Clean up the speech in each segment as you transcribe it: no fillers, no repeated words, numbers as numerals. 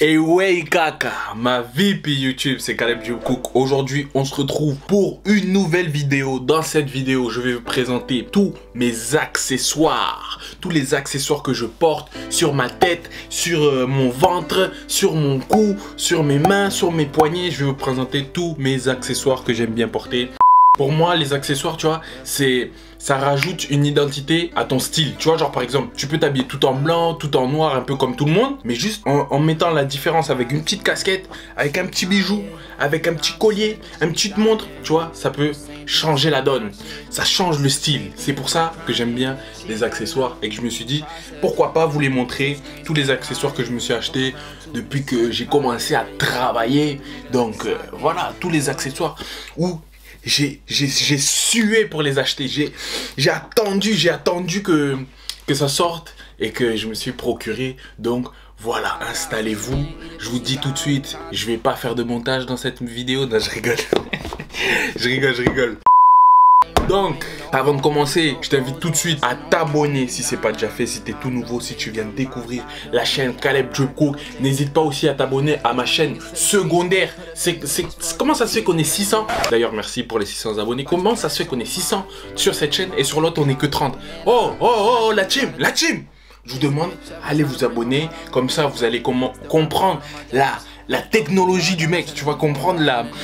Et ouais kaka, ma VP YouTube, c'est Caleb Job Cook. Aujourd'hui, on se retrouve pour une nouvelle vidéo. Dans cette vidéo, je vais vous présenter tous mes accessoires. Tous les accessoires que je porte sur ma tête, sur mon ventre, sur mon cou, sur mes mains, sur mes poignets. Je vais vous présenter tous mes accessoires que j'aime bien porter. Pour moi, les accessoires, tu vois, ça rajoute une identité à ton style. Tu vois, genre par exemple, tu peux t'habiller tout en blanc, tout en noir, un peu comme tout le monde, mais juste en mettant la différence avec une petite casquette, avec un petit bijou, avec un petit collier, une petite montre, tu vois, ça peut changer la donne. Ça change le style. C'est pour ça que j'aime bien les accessoires et que je me suis dit, pourquoi pas vous les montrer, tous les accessoires que je me suis achetés depuis que j'ai commencé à travailler. Donc voilà, tous les accessoires où j'ai sué pour les acheter. J'ai attendu que ça sorte et que je me suis procuré. Donc voilà, installez-vous. Je vous dis tout de suite, je vais pas faire de montage dans cette vidéo. Non, je rigole. je rigole. Donc, avant de commencer, je t'invite tout de suite à t'abonner si c'est pas déjà fait, si t'es tout nouveau, si tu viens de découvrir la chaîne Caleb Job Cook. N'hésite pas aussi à t'abonner à ma chaîne secondaire. Comment ça se fait qu'on est 600? D'ailleurs, merci pour les 600 abonnés. Comment ça se fait qu'on est 600 sur cette chaîne et sur l'autre on est que 30? Oh, la team. Je vous demande, allez vous abonner. Comme ça, vous allez comprendre la technologie du mec. Tu vas comprendre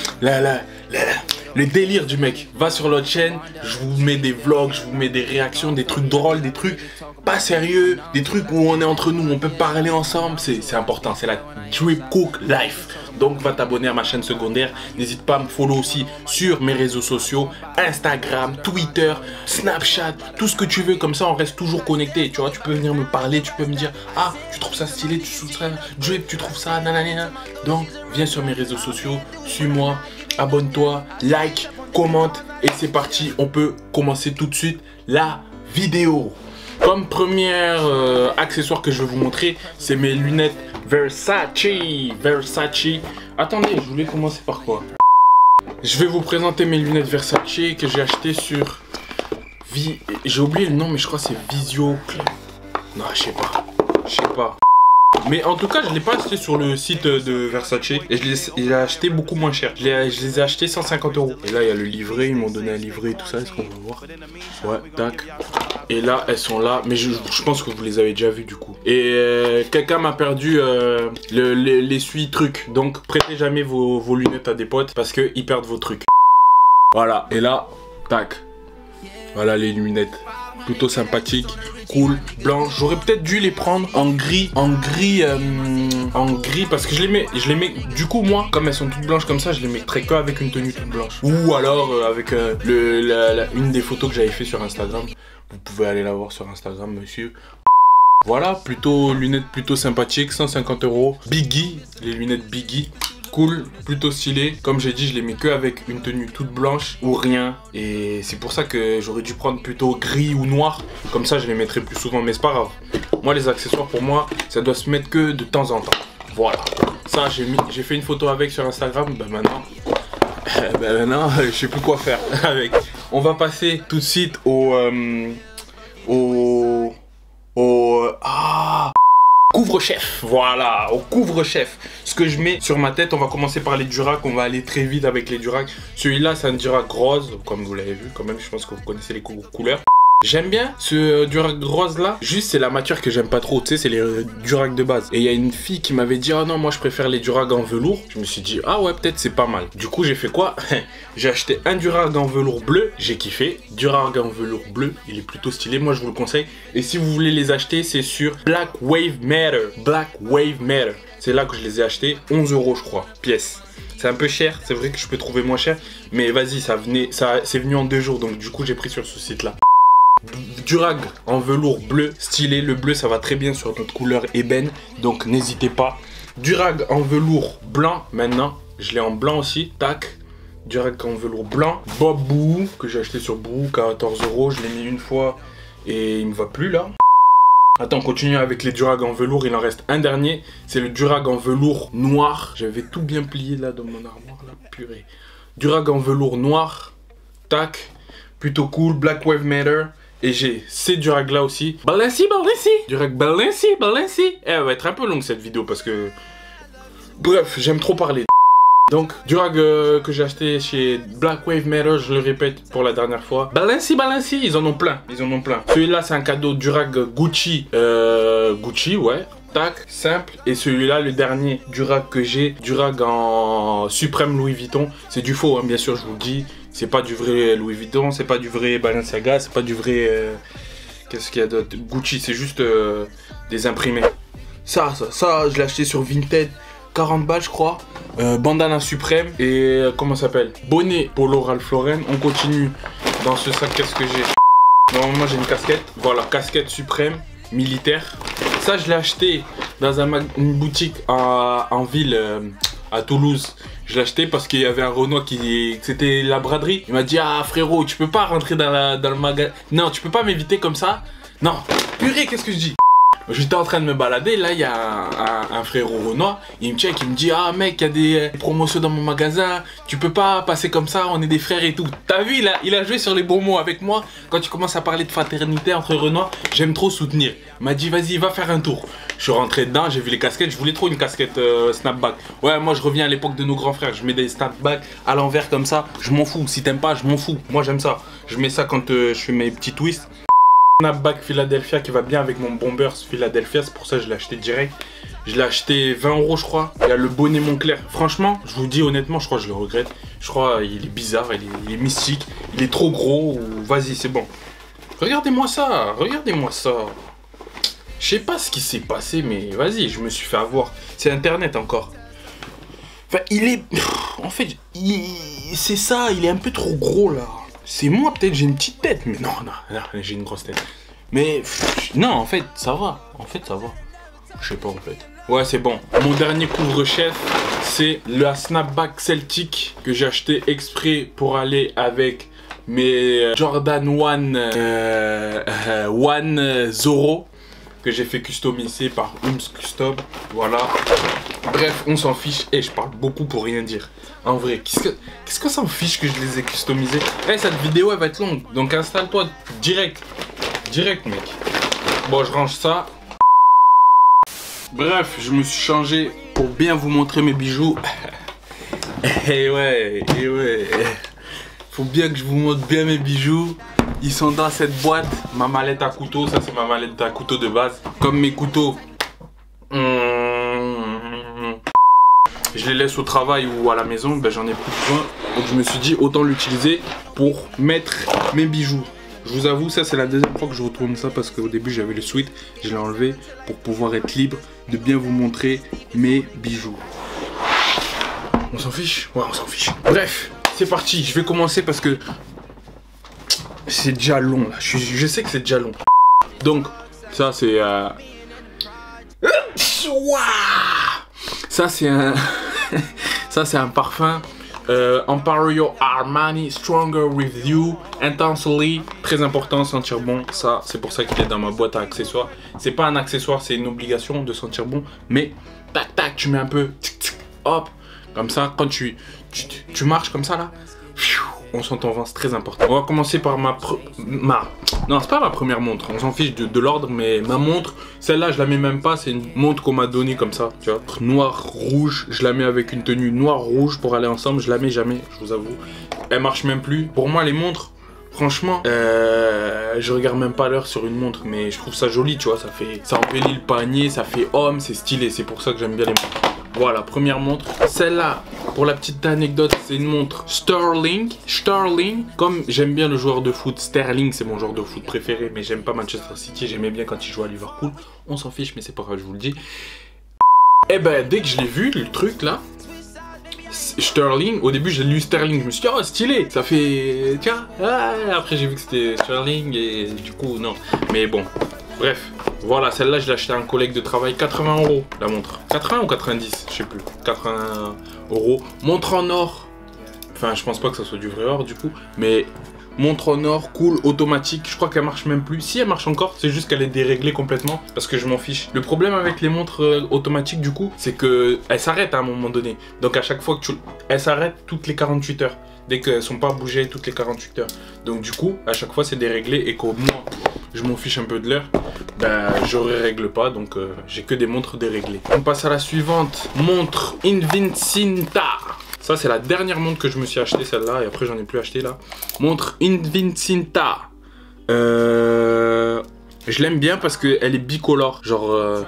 le délire du mec. Va sur l'autre chaîne, je vous mets des vlogs, je vous mets des réactions, des trucs drôles, des trucs pas sérieux, des trucs où on est entre nous, on peut parler ensemble. C'est important, c'est la Job Cook Life. Donc va t'abonner à ma chaîne secondaire. N'hésite pas à me follow aussi sur mes réseaux sociaux, Instagram, Twitter, Snapchat, tout ce que tu veux. Comme ça on reste toujours connecté. Tu vois, tu peux venir me parler, tu peux me dire, ah tu trouves ça stylé, tu trouves ça Job, tu trouves ça nanana. Donc viens sur mes réseaux sociaux, suis-moi, abonne-toi, like, commente et c'est parti. On peut commencer tout de suite la vidéo. Comme premier accessoire que je vais vous montrer, c'est mes lunettes Versace. Attendez, je voulais commencer par quoi? Je vais vous présenter mes lunettes Versace que j'ai achetées sur... J'ai oublié le nom, mais je crois que c'est Visio. Non, je sais pas. Mais en tout cas, je ne l'ai pas acheté sur le site de Versace. Et je l'ai acheté beaucoup moins cher. Je les ai achetés 150 €. Et là, il y a le livret. Ils m'ont donné un livret et tout ça. Est-ce qu'on va voir? Ouais, tac. Et là, elles sont là. Mais je pense que vous les avez déjà vues du coup. Et quelqu'un m'a perdu l'essuie-truc. Donc, prêtez jamais vos lunettes à des potes parce qu'ils perdent vos trucs. Voilà. Et là, tac. Voilà les lunettes. Plutôt sympathique, cool, blanche. J'aurais peut-être dû les prendre en gris parce que je les mets. Du coup moi, comme elles sont toutes blanches comme ça, je les mettrais que avec une tenue toute blanche. Ou alors avec une des photos que j'avais fait sur Instagram. Vous pouvez aller la voir sur Instagram, monsieur. Voilà, lunettes plutôt sympathiques, 150 €. Biggie, les lunettes Biggie. Cool, plutôt stylé. Comme j'ai dit, je les mets que avec une tenue toute blanche ou rien. Et c'est pour ça que j'aurais dû prendre plutôt gris ou noir. Comme ça, je les mettrai plus souvent. Mais c'est pas grave. Moi, les accessoires, pour moi, ça doit se mettre que de temps en temps. Voilà. Ça, j'ai fait une photo avec sur Instagram. Ben maintenant, je sais plus quoi faire avec. On va passer tout de suite couvre-chef, voilà, au couvre-chef. Ce que je mets sur ma tête, on va commencer par les durags, on va aller très vite avec les durags. Celui-là, c'est un durag rose, comme vous l'avez vu quand même, je pense que vous connaissez les couleurs. J'aime bien ce durag rose là, juste c'est la matière que j'aime pas trop, tu sais, c'est les durags de base. Et il y a une fille qui m'avait dit, ah non, moi je préfère les durags en velours. Je me suis dit, ah ouais, peut-être c'est pas mal. Du coup, j'ai fait quoi? J'ai acheté un durag en velours bleu, j'ai kiffé. Durag en velours bleu, il est plutôt stylé, moi je vous le conseille. Et si vous voulez les acheter, c'est sur Black Wave Matter. C'est là que je les ai achetés, 11 € je crois, pièce. C'est un peu cher, c'est vrai que je peux trouver moins cher. Mais vas-y, c'est venu en 2 jours, donc du coup j'ai pris sur ce site là. Durag en velours bleu stylé, le bleu ça va très bien sur notre couleur ébène, donc n'hésitez pas. Durag en velours blanc maintenant, je l'ai en blanc aussi, tac. Durag en velours blanc, Bob Boo que j'ai acheté sur Boo, 14 €, je l'ai mis une fois et il me va plus là. Attends, on continue avec les durags en velours, il en reste un dernier, c'est le durag en velours noir. J'avais tout bien plié là dans mon armoire, là, purée. Durag en velours noir, tac, plutôt cool, Black Wave Matter. Et j'ai ces durags là aussi. Balenci. Durag Balenci. Elle va être un peu longue cette vidéo parce que Bref, j'aime trop parler. Donc, Durag que j'ai acheté chez Black Wave Metal, je le répète pour la dernière fois. Balenci, ils en ont plein, Celui-là, c'est un cadeau Durag Gucci, Gucci, ouais. Tac, simple. Et celui-là, le dernier Durag que j'ai, Durag en Suprême Louis Vuitton. C'est du faux, hein, bien sûr, je vous le dis. C'est pas du vrai Louis Vuitton, c'est pas du vrai Balenciaga, c'est pas du vrai... Qu'est-ce qu'il y a d'autre? Gucci, c'est juste des imprimés. Ça, je l'ai acheté sur Vinted. 40 balles je crois, bandana suprême et comment ça s'appelle, bonnet Polo Ralph Lauren. On continue dans ce sac. Qu'est-ce que j'ai? Normalement j'ai une casquette, voilà, casquette suprême militaire. Ça je l'ai acheté dans une boutique en ville à Toulouse. Je l'ai acheté parce qu'il y avait un Renoir c'était la braderie. Il m'a dit ah frérot, tu peux pas rentrer dans le magasin, non tu peux pas m'éviter comme ça, non purée qu'est-ce que je dis. J'étais en train de me balader, là il y a un frérot Renoir, il me check, il me dit ah mec, il y a des promotions dans mon magasin, tu peux pas passer comme ça, on est des frères et tout. T'as vu, il a joué sur les bons mots avec moi. Quand tu commences à parler de fraternité entre Renoir, j'aime trop soutenir. Il m'a dit vas-y, va faire un tour. Je suis rentré dedans, j'ai vu les casquettes, je voulais trop une casquette snapback. Ouais, moi je reviens à l'époque de nos grands frères, je mets des snapbacks à l'envers comme ça, je m'en fous. Si t'aimes pas, je m'en fous. Moi j'aime ça. Je mets ça quand je fais mes petits twists. Snapback Philadelphia qui va bien avec mon Bombers Philadelphia, c'est pour ça que je l'ai acheté direct. Je l'ai acheté 20 € je crois. Il y a le bonnet Moncler. Franchement, je vous dis honnêtement, je crois que je le regrette. Je crois il est bizarre, il est mystique, il est trop gros. Vas-y, c'est bon. Regardez-moi ça, regardez-moi ça. Je sais pas ce qui s'est passé, mais vas-y, je me suis fait avoir. C'est internet encore. Enfin, il est... En fait, c'est ça, il est un peu trop gros là. C'est moi, peut-être j'ai une petite tête, mais non, j'ai une grosse tête. Mais non, en fait, ça va. Je sais pas en fait. Ouais, c'est bon. Mon dernier couvre-chef, c'est la snapback Celtic que j'ai acheté exprès pour aller avec mes Jordan 1 Zoro que j'ai fait customiser par Ooms Custom. Voilà. Bref, on s'en fiche. Et je parle beaucoup pour rien dire. En vrai, qu'est-ce que ça en fiche que je les ai customisés? Cette vidéo, elle va être longue. Donc installe-toi direct. Direct, mec. Bon, je range ça. Bref, je me suis changé pour bien vous montrer mes bijoux. Et ouais. Faut bien que je vous montre bien mes bijoux. Ils sont dans cette boîte. Ma mallette à couteau, ça c'est ma mallette à couteau de base. Comme mes couteaux, je les laisse au travail ou à la maison, ben j'en ai plus besoin. Donc je me suis dit autant l'utiliser pour mettre mes bijoux. Je vous avoue, ça c'est la deuxième fois que je retourne ça parce qu'au début j'avais le sweat, je l'ai enlevé pour pouvoir être libre de bien vous montrer mes bijoux. On s'en fiche? Ouais, on s'en fiche. Bref, c'est parti, je vais commencer parce que c'est déjà long là. Je sais que c'est déjà long. Donc, ça c'est... Ça c'est un... Ça c'est un parfum. Emporio Armani Stronger With You Intensely. Très important, sentir bon. Ça, c'est pour ça qu'il est dans ma boîte à accessoires. C'est pas un accessoire, c'est une obligation de sentir bon. Mais, tac tac, tu mets un peu... Tic, tic, hop. Comme ça, quand tu marches comme ça là... On sent ton vent, c'est très important. On va commencer par non, c'est pas ma première montre. On s'en fiche de l'ordre, mais ma montre, celle-là, je la mets même pas. C'est une montre qu'on m'a donnée comme ça, tu vois. Noir, rouge. Je la mets avec une tenue noir-rouge pour aller ensemble. Je la mets jamais, je vous avoue. Elle marche même plus. Pour moi, les montres, franchement, je regarde même pas l'heure sur une montre, mais je trouve ça joli, tu vois. Ça embellit le panier, ça fait homme, c'est stylé. C'est pour ça que j'aime bien les montres. Voilà, première montre. Celle-là, pour la petite anecdote, c'est une montre Sterling. Comme j'aime bien le joueur de foot, Sterling, c'est mon joueur de foot préféré, mais j'aime pas Manchester City. J'aimais bien quand il jouait à Liverpool. On s'en fiche, mais c'est pas grave, je vous le dis. Et ben, dès que je l'ai vu, le truc là, Sterling, au début j'ai lu Sterling, je me suis dit oh stylé, ça fait, tiens, après j'ai vu que c'était Sterling et du coup non, mais bon, bref, voilà, celle-là je l'ai acheté à un collègue de travail, 80 € la montre, 80 ou 90, je sais plus, 80 €, montre en or, enfin je pense pas que ça soit du vrai or du coup, mais montre en or, cool, automatique, je crois qu'elle marche même plus. Si elle marche encore, c'est juste qu'elle est déréglée complètement parce que je m'en fiche. Le problème avec les montres automatiques du coup, c'est que elle s'arrête à un moment donné. Donc à chaque fois que elle s'arrête toutes les 48 heures. dès qu'elles sont pas bougées toutes les 48 heures. Donc du coup, à chaque fois c'est déréglé et qu'au moins je m'en fiche un peu de l'heure, ben je règle pas, donc j'ai que des montres déréglées. On passe à la suivante, montre Invincita. Ça c'est la dernière montre que je me suis acheté, celle-là, et après j'en ai plus acheté là. Montre Invincita. Je l'aime bien parce qu'elle est bicolore, genre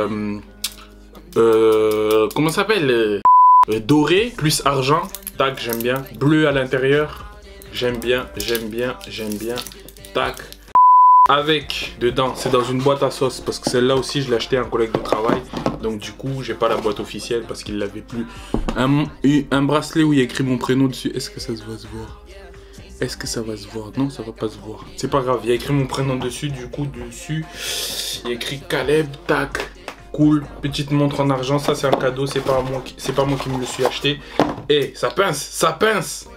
comment ça s'appelle, doré plus argent. Tac, j'aime bien. Bleu à l'intérieur. J'aime bien, j'aime bien, j'aime bien. Tac. Avec, dedans, c'est dans une boîte à sauce. Parce que celle-là aussi, je l'ai acheté à un collègue de travail. Donc du coup, j'ai pas la boîte officielle parce qu'il l'avait plus. Un bracelet où il y a écrit mon prénom dessus. Est-ce que ça va se voir? Est-ce que ça va se voir? Non, ça va pas se voir. C'est pas grave, il y a écrit mon prénom dessus. Du coup, dessus, il y a écrit Caleb. Tac. Cool, petite montre en argent, ça c'est un cadeau, c'est pas moi qui me le suis acheté. Et ça pince, ça pince.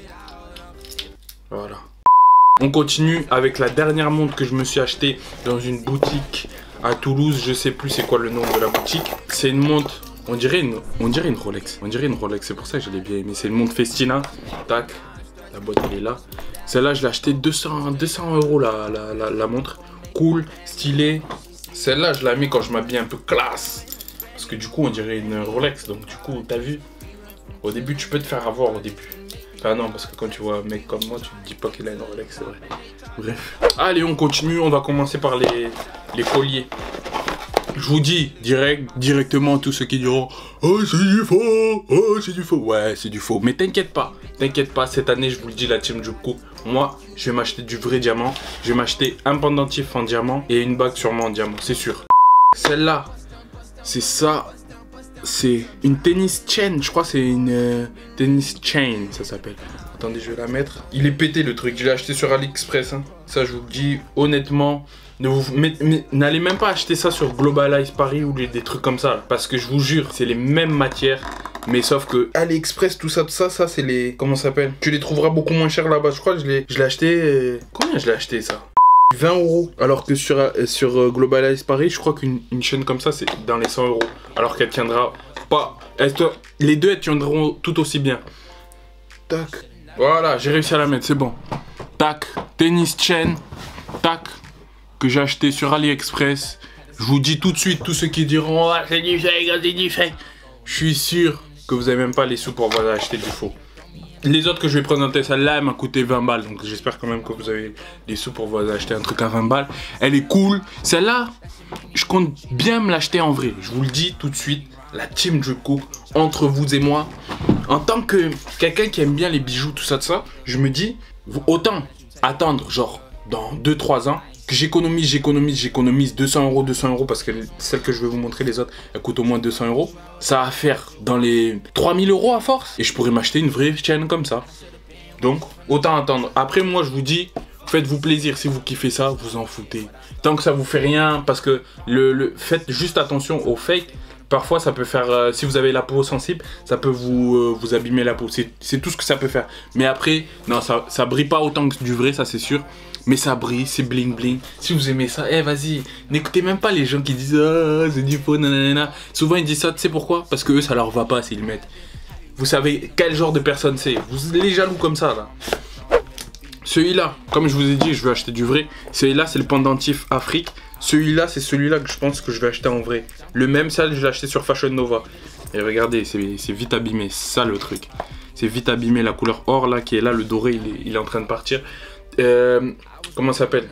Voilà. On continue avec la dernière montre que je me suis acheté dans une boutique à Toulouse. Je sais plus c'est quoi le nom de la boutique. C'est une montre, on dirait une Rolex. On dirait une Rolex, c'est pour ça que je l'ai bien aimé. C'est une montre Festina. Tac, la boîte elle est là. Celle-là je l'ai acheté 200 € la montre. Cool, stylée. Celle-là, je la mets quand je m'habille un peu classe. Parce que du coup, on dirait une Rolex. Donc du coup, t'as vu? Au début, tu peux te faire avoir au début. Enfin non, parce que quand tu vois un mec comme moi, tu te dis pas qu'il a une Rolex, c'est vrai. Bref. Allez, on continue. On va commencer par les colliers. Je vous dis directement tous ceux qui diront « Oh, c'est du faux! Oh, c'est du faux! » Ouais, c'est du faux. Mais t'inquiète pas, cette année, je vous le dis, la team Jupkook, moi, je vais m'acheter du vrai diamant. Je vais m'acheter un pendentif en diamant et une bague sûrement en diamant, c'est sûr. Celle-là, c'est ça. C'est une tennis chain, je crois que c'est une tennis chain, ça s'appelle. Attendez, je vais la mettre. Il est pété le truc, je l'ai acheté sur AliExpress. Hein. Ça, je vous le dis honnêtement. N'allez même pas acheter ça sur Globalize Paris ou des trucs comme ça. Là, parce que je vous jure, c'est les mêmes matières. Mais sauf que AliExpress, tout ça, ça c'est les... Comment ça s'appelle? Tu les trouveras beaucoup moins cher là-bas. Je crois que je l'ai acheté... Combien je l'ai acheté ça? 20 €. Alors que sur Globalize Paris, je crois qu'une chaîne comme ça, c'est dans les 100 €. Alors qu'elle tiendra pas... Les deux, elles tiendront tout aussi bien. Tac. Voilà, j'ai réussi à la mettre, c'est bon. Tac. Tennis chain. Tac. Que j'ai acheté sur AliExpress. Je vous dis tout de suite, tous ceux qui diront ah, c'est du fake, c'est du fake. Je suis sûr que vous n'avez même pas les sous pour vous acheter du faux. Les autres que je vais présenter, celle-là, elle m'a coûté 20 balles. Donc j'espère quand même que vous avez les sous pour vous acheter un truc à 20 balles. Elle est cool. Celle-là, je compte bien me l'acheter en vrai. Je vous le dis tout de suite, la team Jupkook, entre vous et moi. En tant que quelqu'un qui aime bien les bijoux, tout ça, je me dis, autant attendre genre dans 2-3 ans. Que j'économise 200 € parce que celle que je vais vous montrer, les autres, elles coûtent au moins 200 €. Ça va faire dans les 3000 € à force. Et je pourrais m'acheter une vraie chaîne comme ça. Donc, autant attendre. Après, moi, je vous dis, faites-vous plaisir. Si vous kiffez ça, vous en foutez. Tant que ça vous fait rien, parce que faites juste attention au fake. Parfois, ça peut faire, si vous avez la peau sensible, ça peut vous abîmer la peau. C'est tout ce que ça peut faire. Mais après, non, ça brille pas autant que du vrai, ça c'est sûr. Mais ça brille, c'est bling bling. Si vous aimez ça, vas-y, n'écoutez même pas les gens qui disent ah, c'est du faux, nanana. Souvent ils disent ça, tu sais pourquoi? Parce que eux, ça leur va pas s'ils le mettent. Vous savez quel genre de personne c'est. Vous les jaloux comme ça là. Celui-là, comme je vous ai dit, je vais acheter du vrai. Celui-là, c'est le pendentif Afrique. Celui-là, c'est celui-là que je pense que je vais acheter en vrai. Le même, ça, je l'ai acheté sur Fashion Nova. Et regardez, c'est vite abîmé, c'est ça le truc. C'est vite abîmé, la couleur or là, qui est là, le doré, il est en train de partir. Comment ça s'appelle?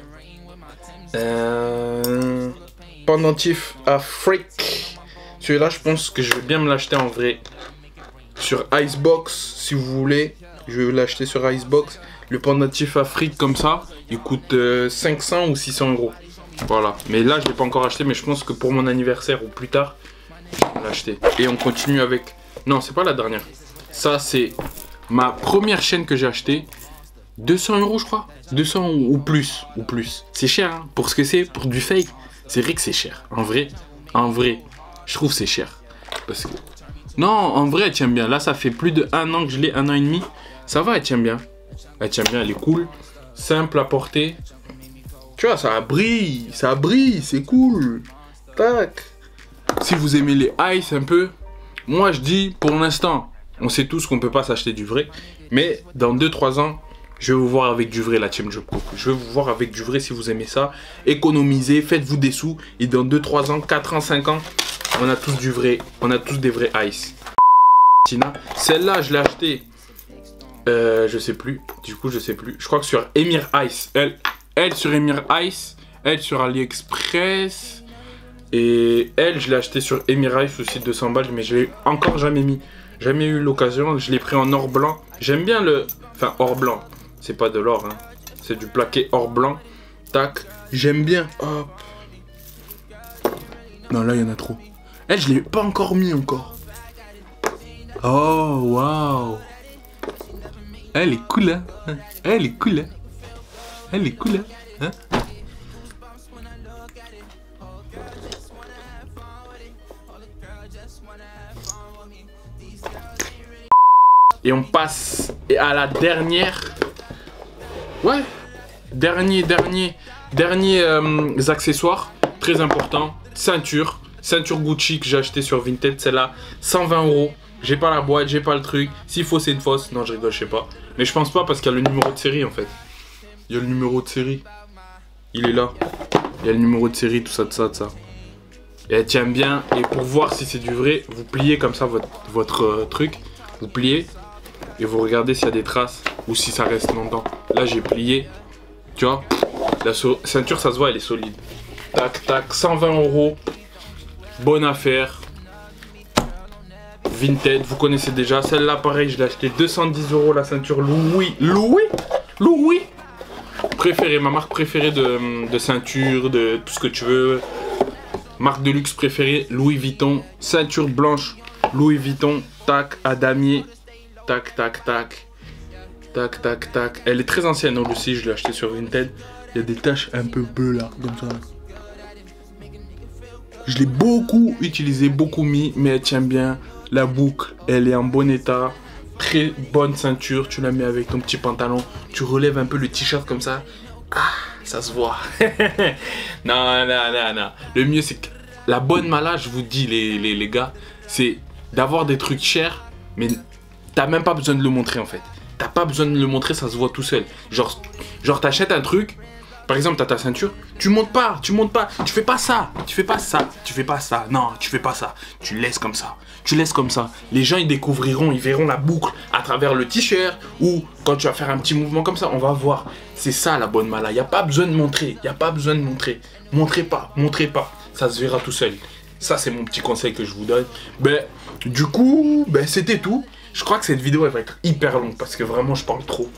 Pendentif Afrique. Celui-là, je pense que je vais bien me l'acheter en vrai. Sur Icebox, si vous voulez. Je vais l'acheter sur Icebox. Le pendentif Afrique comme ça, il coûte 500 ou 600 €. Voilà. Mais là, je ne l'ai pas encore acheté, mais je pense que pour mon anniversaire ou plus tard, je vais l'acheter. Et on continue avec... Non, c'est pas la dernière. Ça, c'est ma première chaîne que j'ai achetée. 200 € je crois. 200 ou plus. C'est cher hein, pour ce que c'est, pour du fake. C'est vrai que c'est cher. En vrai, je trouve c'est cher. Parce que... Non, en vrai, elle tient bien. Là, ça fait plus de 1 an que je l'ai, 1 an et demi. Ça va, elle tient bien. Elle tient bien, elle est cool. Simple à porter. Tu vois, ça brille, c'est cool. Tac. Si vous aimez les ice un peu, moi je dis, pour l'instant, on sait tous qu'on peut pas s'acheter du vrai. Mais dans 2-3 ans, je vais vous voir avec du vrai, la Team Job Cook. Je vais vous voir avec du vrai si vous aimez ça. Économisez, faites-vous des sous. Et dans 2-3 ans, 4 ans, 5 ans, on a tous du vrai. On a tous des vrais ice. Celle-là, je l'ai achetée. Je sais plus. Du coup, je sais plus. Je crois que sur Emir Ice. Elle sur Emir Ice. Elle sur AliExpress. Et elle, je l'ai acheté sur Emir Ice aussi 200 balles. Mais je l'ai encore jamais mis. Jamais eu l'occasion. Je l'ai pris en or blanc. J'aime bien le... Enfin, or blanc. C'est pas de l'or, hein. C'est du plaqué or blanc. Tac. J'aime bien. Hop. Non, là, il y en a trop. Elle, je l'ai pas encore mis encore. Oh, waouh. Elle est cool, hein. Elle est cool, hein. Elle est cool, hein. Et on passe à la dernière. Ouais. Dernier accessoires. Très important. Ceinture. Ceinture Gucci que j'ai acheté sur Vinted. Celle-là, 120 €. J'ai pas la boîte, j'ai pas le truc. S'il faut, c'est une fausse. Non, je rigole, je sais pas. Mais je pense pas parce qu'il y a le numéro de série en fait. Il y a le numéro de série. Il est là. Il y a le numéro de série, tout ça, tout ça, tout ça. Et elle tient bien. Et pour voir si c'est du vrai, vous pliez comme ça votre truc. Vous pliez. Et vous regardez s'il y a des traces ou si ça reste longtemps. Là, j'ai plié. Tu vois, la ceinture, ça se voit, elle est solide. Tac, tac, 120 €. Bonne affaire. Vinted, vous connaissez déjà. Celle-là, pareil, je l'ai acheté 210 € la ceinture Louis. Préférée, ma marque préférée de ceinture, de tout ce que tu veux. Marque de luxe préférée, Louis Vuitton. Ceinture blanche, Louis Vuitton. Tac, à damier. Tac, tac, tac. Tac, tac, tac. Elle est très ancienne aussi, je l'ai acheté sur Vinted. Il y a des taches un peu bleues là, comme ça. Je l'ai beaucoup utilisé, beaucoup mis, mais elle tient bien. La boucle, elle est en bon état. Très bonne ceinture, tu la mets avec ton petit pantalon. Tu relèves un peu le t-shirt comme ça. Ah, ça se voit. Non. Le mieux, c'est que la bonne mala, je vous dis les gars, c'est d'avoir des trucs chers, mais t'as même pas besoin de le montrer en fait. T'as pas besoin de le montrer, ça se voit tout seul. Genre t'achètes un truc, par exemple t'as ta ceinture, tu montes pas, tu fais pas ça, non, tu fais pas ça, tu laisses comme ça, Les gens ils découvriront, ils verront la boucle à travers le t-shirt ou quand tu vas faire un petit mouvement comme ça, on va voir. C'est ça la bonne mala, y a pas besoin de montrer, montrez pas, ça se verra tout seul. Ça c'est mon petit conseil que je vous donne. Du coup, c'était tout. Je crois que cette vidéo elle va être hyper longue parce que vraiment je parle trop.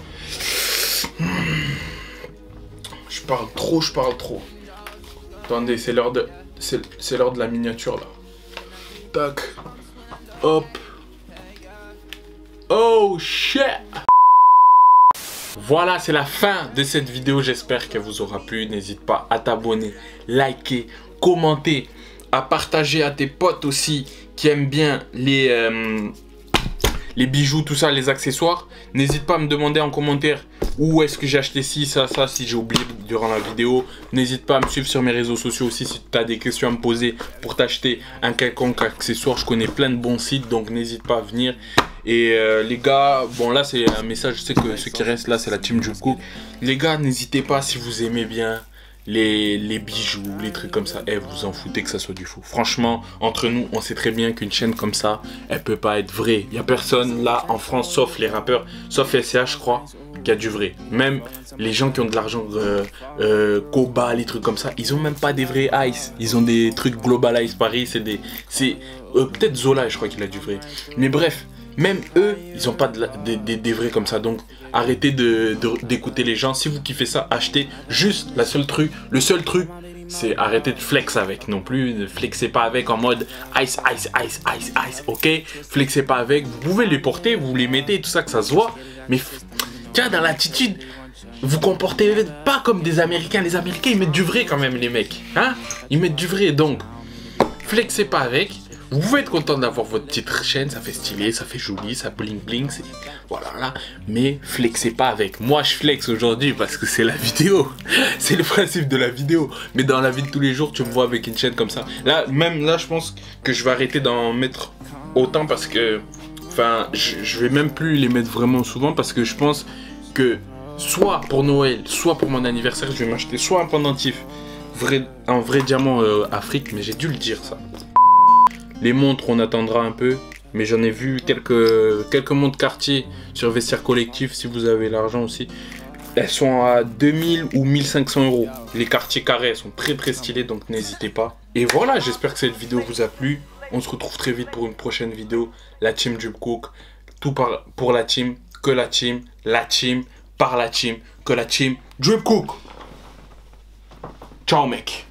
Je parle trop. Attendez, c'est l'heure de la miniature là. Tac. Hop. Oh shit. Voilà, c'est la fin de cette vidéo. J'espère qu'elle vous aura plu. N'hésite pas à t'abonner, liker, commenter, à partager à tes potes aussi qui aiment bien les bijoux, tout ça, les accessoires. N'hésite pas à me demander en commentaire où est-ce que j'ai acheté ci, ça, si j'ai oublié durant la vidéo. N'hésite pas à me suivre sur mes réseaux sociaux aussi si tu as des questions à me poser pour t'acheter un quelconque accessoire. Je connais plein de bons sites, donc n'hésite pas à venir. Et les gars, bon là c'est un message, je sais que ceux qui restent là c'est la Team Job Cook. Les gars, n'hésitez pas si vous aimez bien les bijoux, les trucs comme ça, vous en foutez que ça soit du faux. Franchement, entre nous, on sait très bien qu'une chaîne comme ça, elle peut pas être vraie. Il y a personne là en France, sauf les rappeurs, sauf SCH, je crois, qui a du vrai. Même les gens qui ont de l'argent, Koba, les trucs comme ça, ils ont même pas des vrais ice. Ils ont des trucs Global Ice Paris, peut-être Zola, je crois qu'il a du vrai. Mais bref. Même eux, ils n'ont pas des vrais comme ça. Donc, arrêtez d'écouter les gens. Si vous kiffez ça, achetez. Juste, le seul truc, c'est arrêter de flex avec. Non plus, ne flexez pas avec en mode ice, ok? Flexez pas avec. Vous pouvez les porter, vous les mettez, tout ça, que ça se voit. Mais, tiens, dans l'attitude, vous comportez pas comme des Américains. Les Américains, ils mettent du vrai quand même, les mecs. Hein? Ils mettent du vrai. Donc, flexez pas avec. Vous pouvez être content d'avoir votre petite chaîne, ça fait stylé, ça fait joli, ça bling bling, voilà là. Mais flexez pas avec. Moi je flex aujourd'hui parce que c'est la vidéo. C'est le principe de la vidéo. Mais dans la vie de tous les jours, tu me vois avec une chaîne comme ça. Là, même là, je pense que je vais arrêter d'en mettre autant parce que Enfin, je vais même plus les mettre vraiment souvent parce que je pense que soit pour Noël, soit pour mon anniversaire, je vais m'acheter soit un pendentif, un vrai diamant Afrique, mais j'ai dû le dire ça. Les montres, on attendra un peu, mais j'en ai vu quelques montres Cartier sur Vestiaire Collectif, si vous avez l'argent aussi. Elles sont à 2000 ou 1500 euros. Les Cartier carrés, elles sont très stylées, donc n'hésitez pas. Et voilà, j'espère que cette vidéo vous a plu. On se retrouve très vite pour une prochaine vidéo. La team Drip Cook, tout pour la team, que la team, par la team, que la team Drip Cook. Ciao mec.